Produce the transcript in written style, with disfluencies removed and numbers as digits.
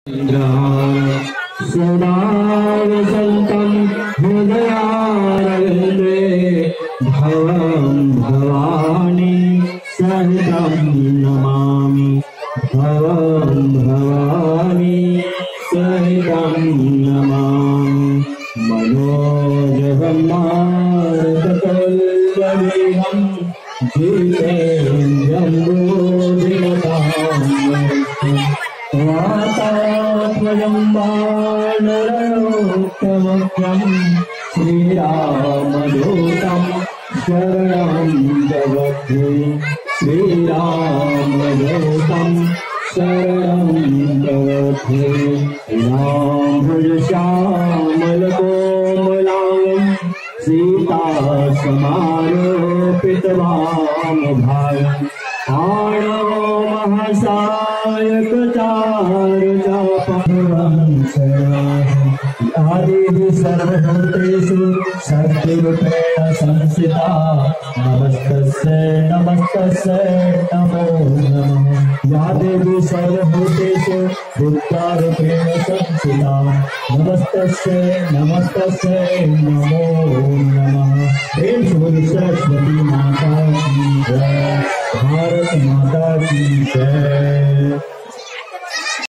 सदा वसन्तं हृदयारविन्दे भवं भवानी सहितं नमामि भवं भवानी सहितं नमामि मनोजवं मारुततुल्यवेगं जितेन्द्रं योगिनताम् वातात्मजं वानरोत्तमं श्रीरामदूतं शरणं जगद्धे श्रीरामदूतं शरणं जगद्धे रामभुजश्यामलकोमलाङ्गं सीतासमारोपितवामभागम् आणवो आदिः सर्वभूतेषु शक्तिरूपेण संस्थिता नमस्तस्यै नमस्तस्यै नमो नमः या देवी सर्वभूतेषु बुद्धारूपेण संस्थिता नमस्तस्यै नमस्तस्यै नमो नमः प्रेम से बोलो सरस्वती माता की जय भारत माता की जय।